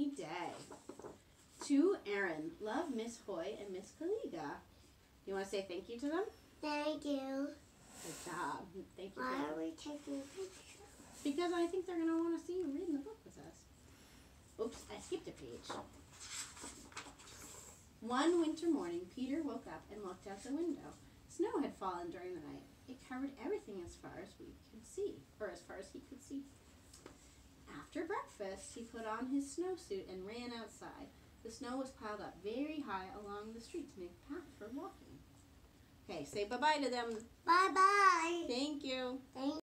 sunny day. To Aaron, love Miss Hoy and Miss Kaliga. You want to say thank you to them? Thank you. Good job. Thank you. Why are we taking a picture? Because I think they're going to want to see you reading the book with us. Oops, I skipped a page. One winter morning, Peter woke up and looked out the window. Snow had fallen during the night. It covered everything as far as we could see, or as far as he could see. After breakfast, he put on his snowsuit and ran outside. The snow was piled up very high along the street to make a path for walking. Okay, say bye-bye to them. Bye-bye. Thank you. Thank